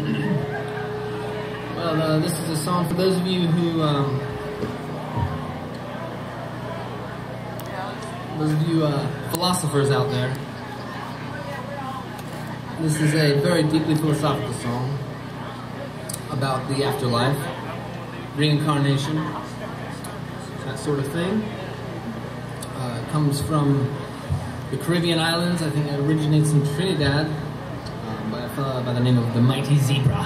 Well, this is a song for those of you who, philosophers out there. This is a very deeply philosophical song about the afterlife, reincarnation, that sort of thing. It comes from the Caribbean islands. I think it originates in Trinidad by a fellow by the name of the Mighty Zebra.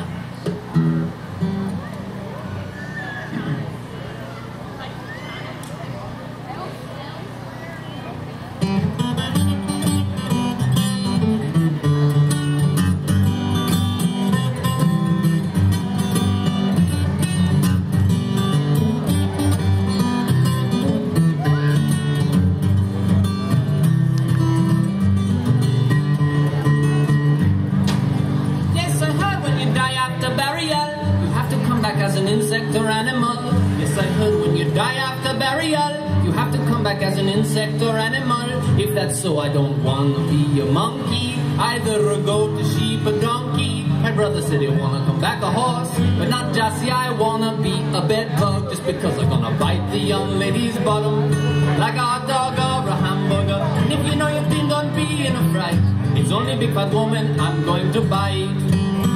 As an insect or animal. Yes, I heard when you die after burial, you have to come back as an insect or animal. If that's so, I don't want to be a monkey, either a goat, a sheep, a donkey. My brother said he wanna come back a horse, but not Gyasi. I wanna be a bedbug, just because I'm gonna bite the young lady's bottom like a hot dog or a hamburger. And if you know you've been done being a fright, it's only big fat woman I'm going to bite.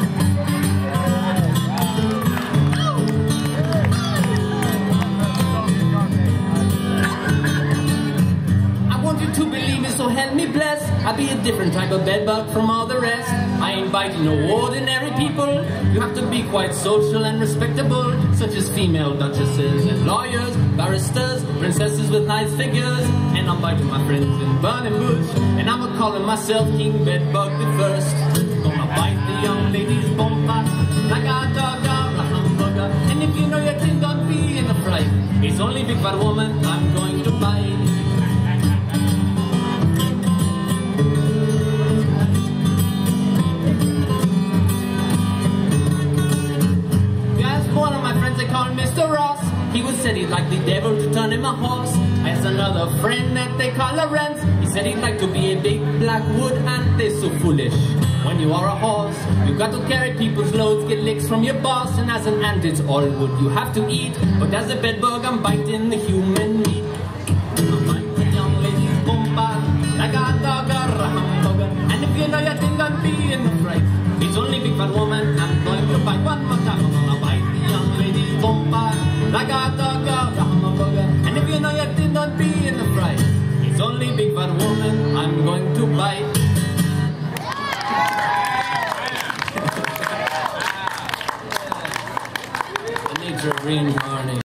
To believe me, so help me bless, I'll be a different type of bedbug from all the rest. I ain't biting no ordinary people. You have to be quite social and respectable, such as female duchesses and lawyers, barristers, princesses with nice figures. And I'm biting my friends in burning bush, and I'm calling myself King Bedbug the First. Gonna bite the young lady's bumper like a dog or a hamburger. And if you know your thing, don't be in a fright, it's only big fat woman I'm going to bite. Mr. Ross, he was said he'd like the devil to turn him a horse. I asked another friend that they call Lawrence. He said he'd like to be a big black wood ant. They're so foolish. When you are a horse, you got to carry people's loads, get licks from your boss. And as an ant, it's all wood you have to eat. But as a bedbug, I'm biting the human meat. I'm biting the young lady's bumper like a dog or a hamburger. And if you know you think I'm being a fright, it's only big fat woman I'm going to bite. One more time, I'm gonna bite the young lady's bumper like a dog or a hamburger. And if you know you did not be in the fright, it's only big fat woman I'm going to bite. The nature of reincarnation.